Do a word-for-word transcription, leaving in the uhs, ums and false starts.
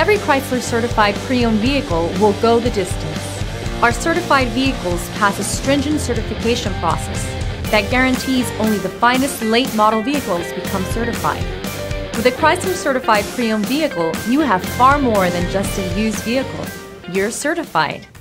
every Chrysler certified pre-owned vehicle will go the distance. Our certified vehicles pass a stringent certification process that guarantees only the finest late model vehicles become certified. With a Chrysler certified pre-owned vehicle, you have far more than just a used vehicle. You're certified.